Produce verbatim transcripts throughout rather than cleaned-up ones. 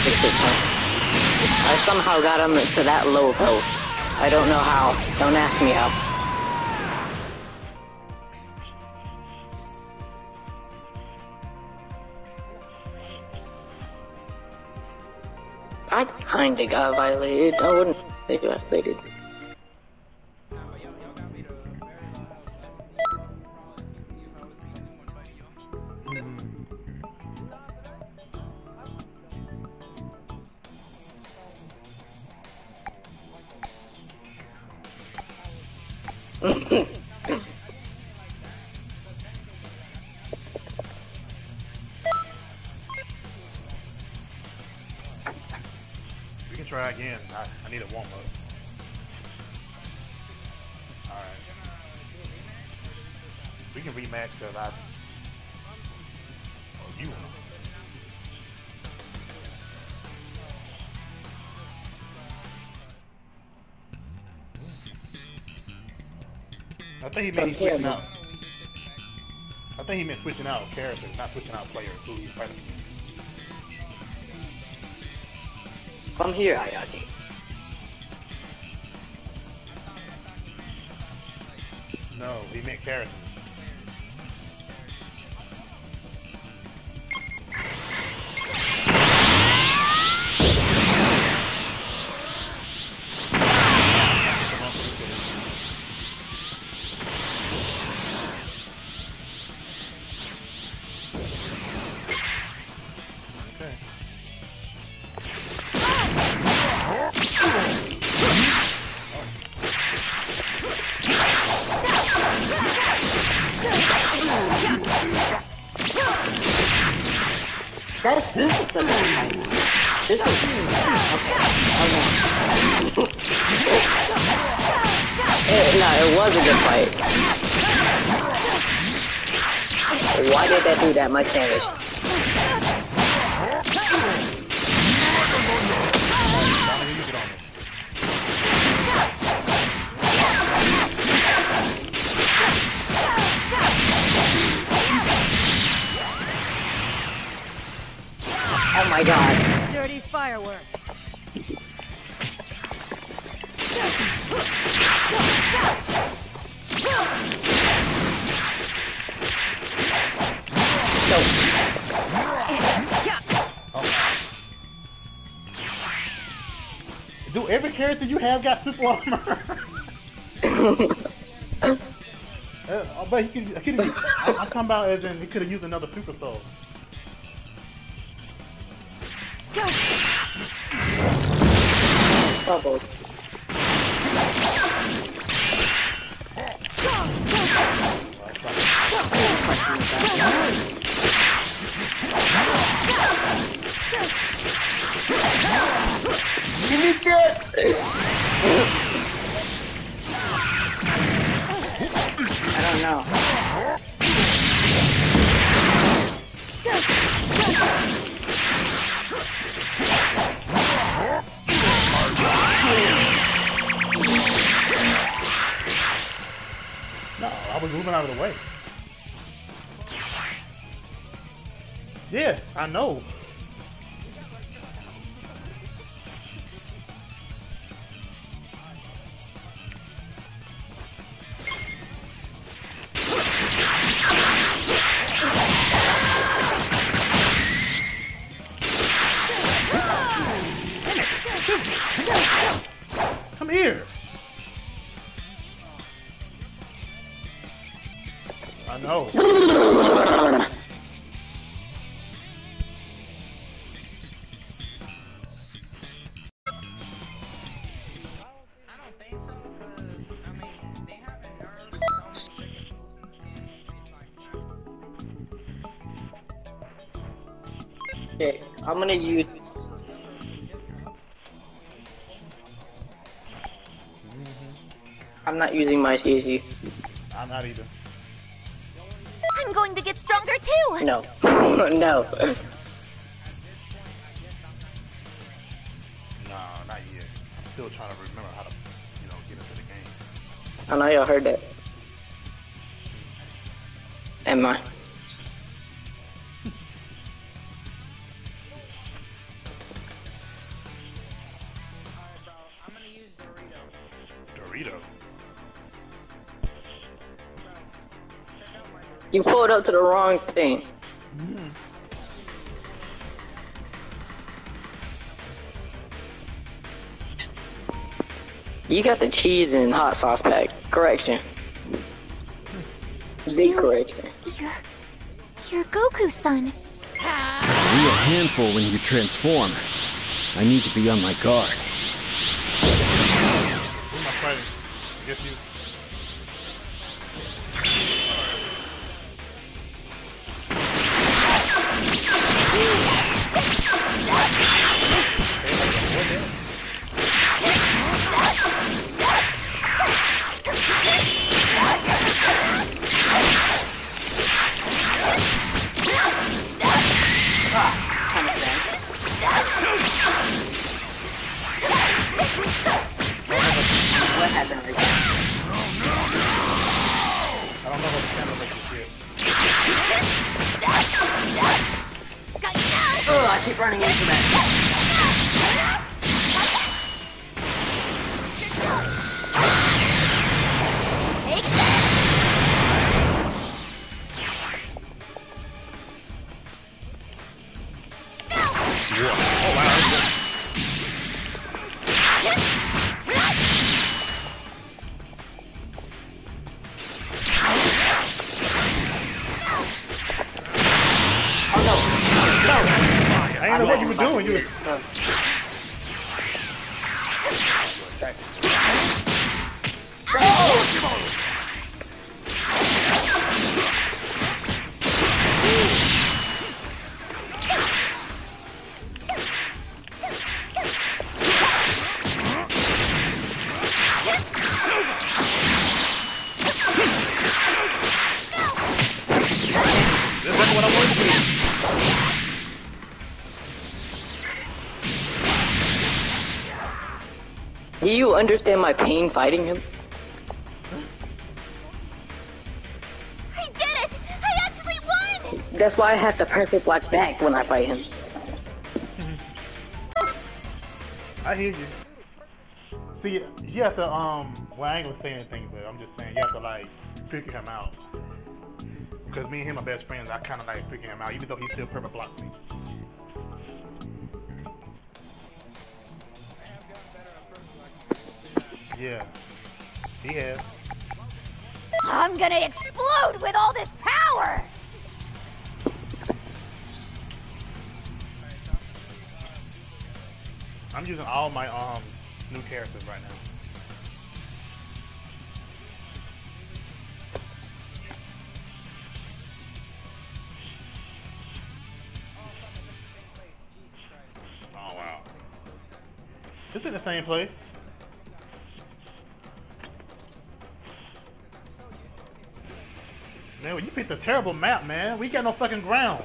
fixed it. I somehow got him to that low of health. I don't know how. Don't ask me how. I kinda got violated. I wouldn't say violated. We can try again. I, I need a warm up. Alright. We can rematch because I. Oh, you want I think he meant switching out. I think he meant switching out characters, not switching out players who he's fighting against. Come here, Ayaji. No, he meant characters. That's, this is such a fight. This is... Okay. Okay. it, no, it was a good fight. Why did that do that much damage? Oh my god. Dirty fireworks. No. Oh. Do every character you have got super armor? uh, but he could, he could, I'm talking about as in he could have used another super soul. Bubbles. Give me a chance! I don't know. No, I was moving out of the way. Yeah, I know. Come here. I know. Okay, I'm gonna use. I'm not using my C C. I'm not either. I'm going to get stronger too. No. No. No, not yet. I'm still trying to remember how to, you know, get into the game. I know y'all heard that. Am I? Burrito. You pulled up to the wrong thing. Mm. You got the cheese and hot sauce pack. Correction. Big correction. You're... You're Goku-san. A real handful when you transform. I need to be on my guard. Who am I fighting? I guess you. What happened right there? I don't know what the camera makes this here. Oh, I keep running into that. Take that! Oh wow. Oh no. No. I didn't know what you were doing. You were... This is what I want to do. Do you understand my pain fighting him? I did it! I actually won! That's why I have the perfect black back when I fight him. I hear you. See, you have to, um, well, I ain't gonna say anything, but I'm just saying you have to, like, figure him out. Because me and him are best friends, I kind of like figuring him out, even though he still perfect blocks me. Yeah, he has. I'm gonna explode with all this power! I'm using all my, um, new characters right now. Oh wow. It's in the same place. Man, well, you picked a terrible map, man. We got no fucking ground.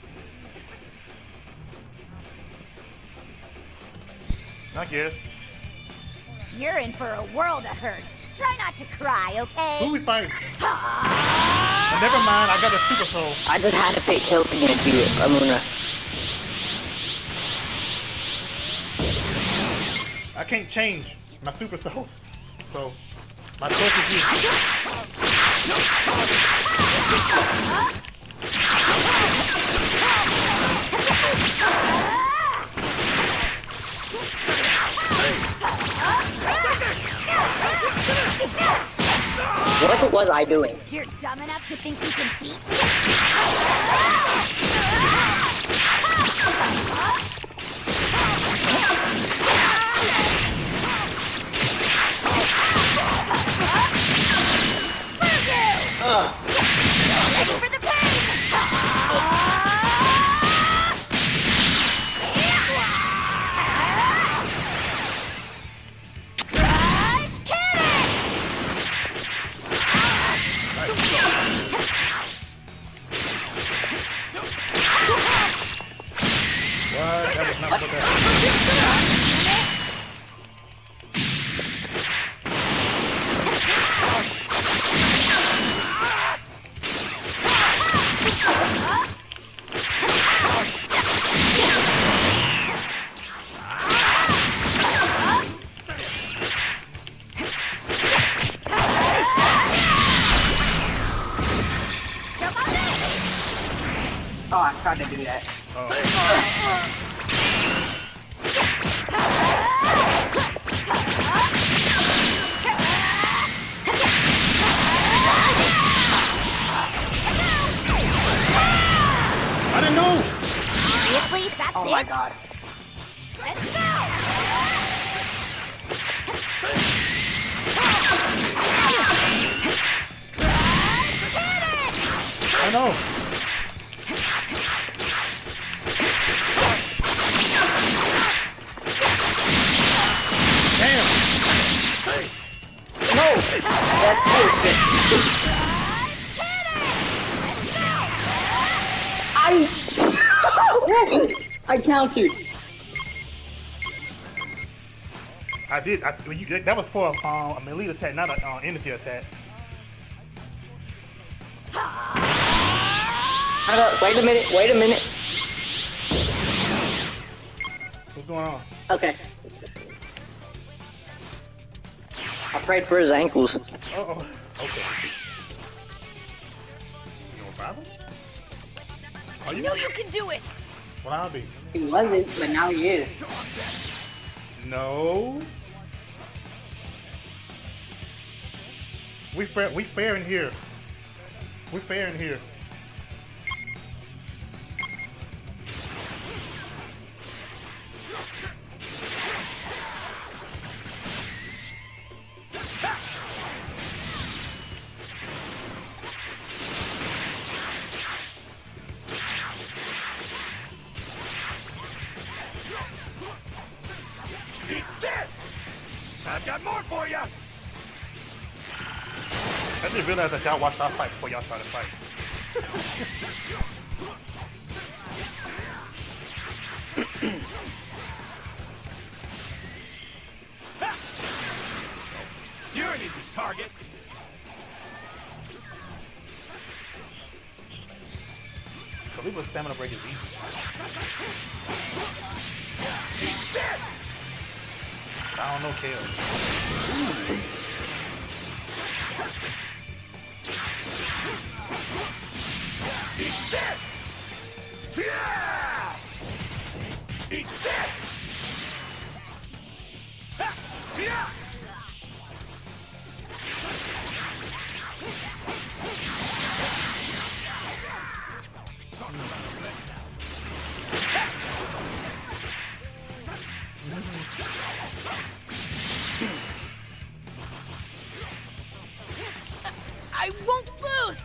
I guess. You're in for a world of hurt. Try not to cry, okay? Who we fighting? Oh, never mind, I got a super soul. I just had to pick health against you, Amuna. I can't change my super soul. So, my choice is you. What was I doing? You're dumb enough to think you can beat me? Ugh. Ready for the pain? Crush cannon! What? That was not so bad. tried to do that. Oh. I didn't know! Seriously? That's Oh it? my god. Let's go! I know! Damn! No! That's bullshit. I... I countered. I did. I, you, that was for um, a melee attack, not an uh, energy attack. Hold up, wait a minute, wait a minute. What's going on? Okay. I prayed for his ankles. Uh oh. Okay. You know problem? Are you? No, you can do it! Well, I'll be. He wasn't, but now he is. No. We fair. We fair in here. We fair in here. I've got more for you! I didn't realize that y'all watched our fight before y'all started fighting. You're an easy target. Kaliba's stamina break is easy. I don't know, Kale. Eat this! Yeah! Eat this! Ha! Yeah! I won't lose!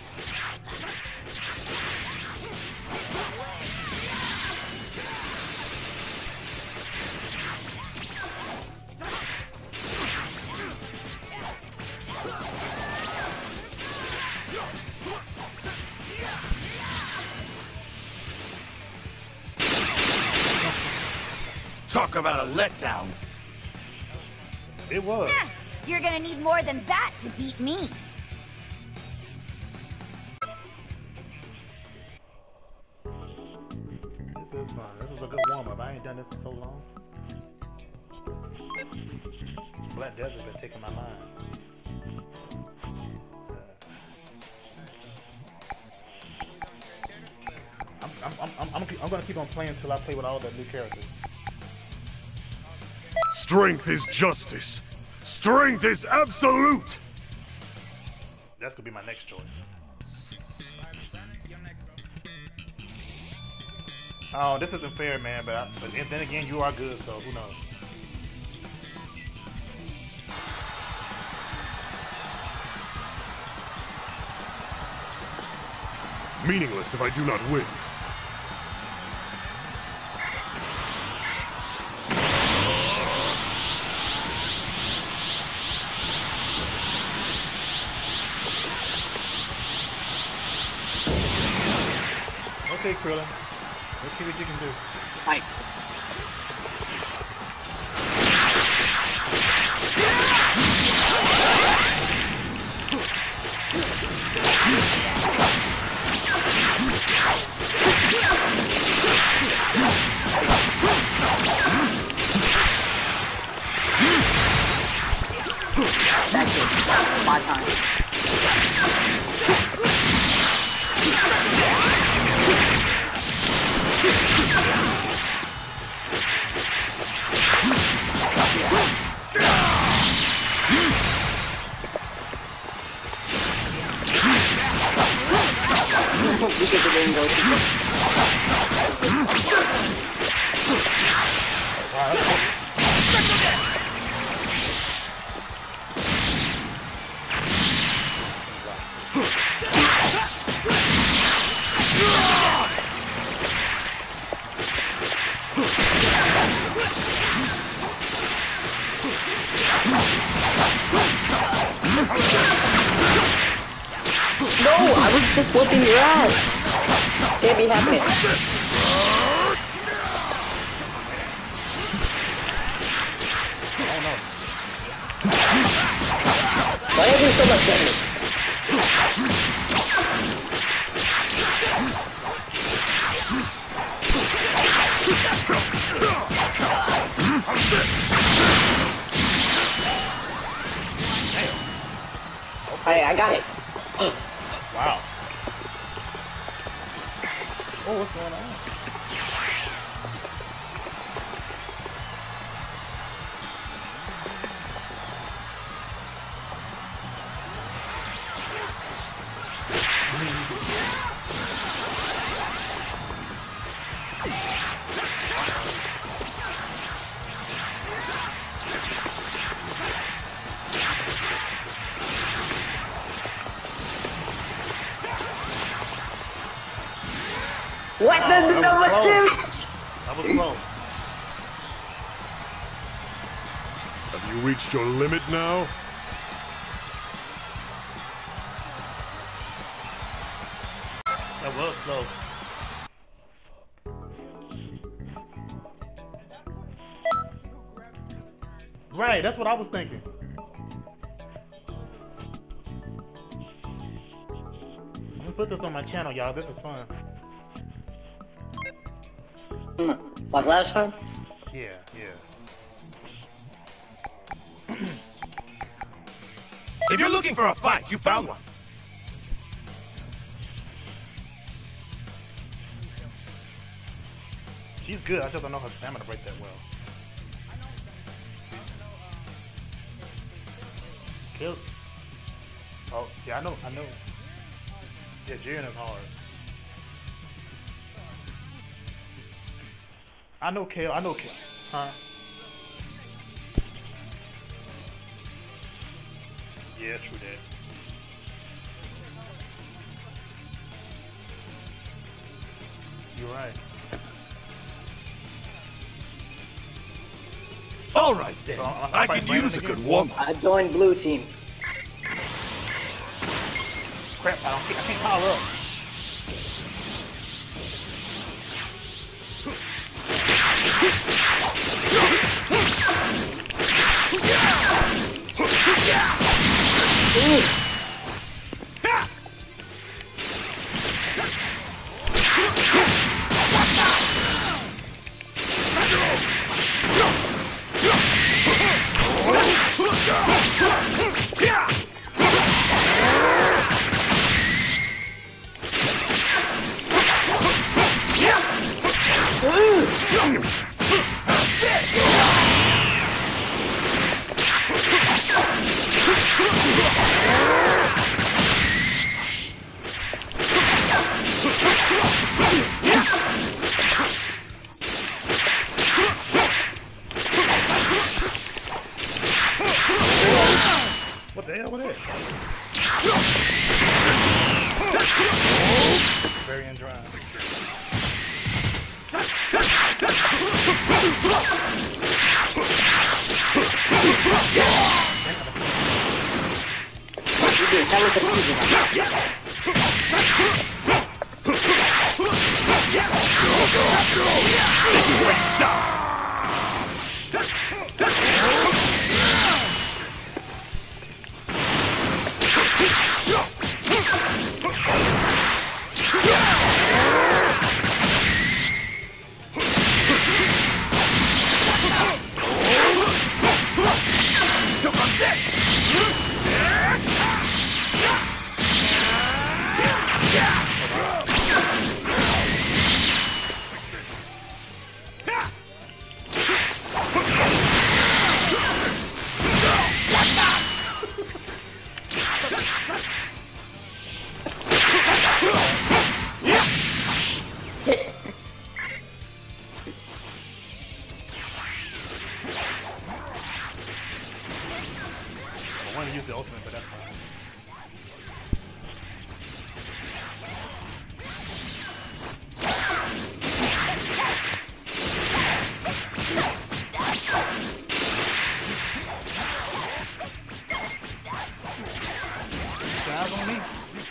Talk about a letdown. It was. Nah, you're gonna need more than that to beat me. This is fun. This is a good warm-up. I ain't done this in so long. Black Desert's been taking my mind. I'm, I'm, I'm, I'm, I'm, I'm gonna keep on playing until I play with all the new characters. Strength is justice. Strength is absolute. That's gonna be my next choice. Oh, this isn't fair, man. But, I, but then again, you are good, so who knows? Meaningless if I do not win. Okay, Krillin. Let's see what you can do. Like, that's it. Five times. angles. No, I was just whooping your ass. Can't be happening. Oh no. Why are you doing so much damage? I, I got it. Wow. Oh, what's going on? What Oh, does the that was number close. two? That was close. Have you reached your limit now? That was close. Right, that's what I was thinking. I'm gonna put this on my channel, y'all. This is fun. Like last time? Yeah, yeah. If you're looking for a fight, you found one. She's good. I just don't know her stamina break that well. Kill. Oh, yeah, I know, I know. Yeah, Jiren is hard. I know Kale, I know Kale. Huh? Yeah, true that. You're right. All right then. So, I'll I fight can Brandon use a again? good warm-up. I joined blue team. Crap, I don't I can't power up. What the hell was that? Very and dry. You did. That was the easy one. wanted to use the ultimate, but that's fine. Eyes on me.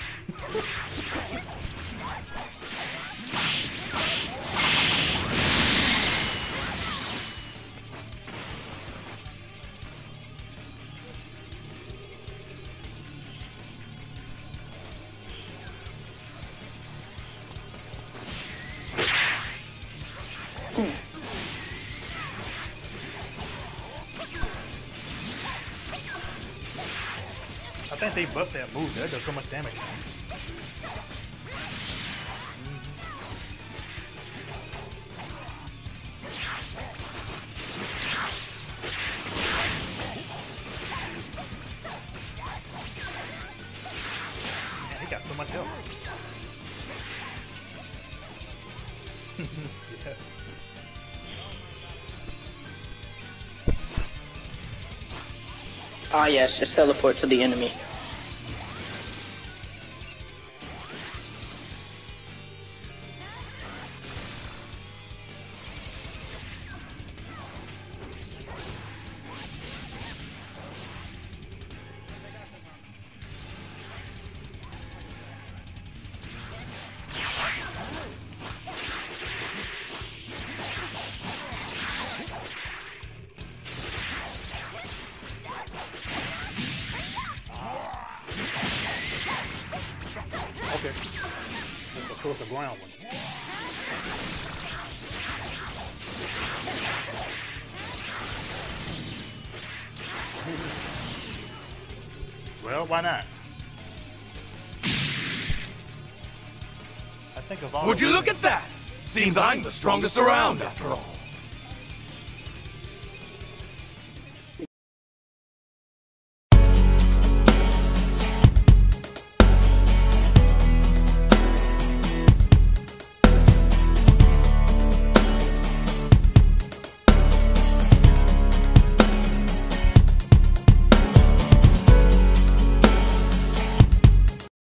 I think they buffed that move. That does so much damage. Man, he got so much health. Yeah. Ah, yes, just teleport to the enemy. Okay. That's across the ground one. Well, why not? I think of all Would the you look reasons- at that? Seems I'm the strongest around after all.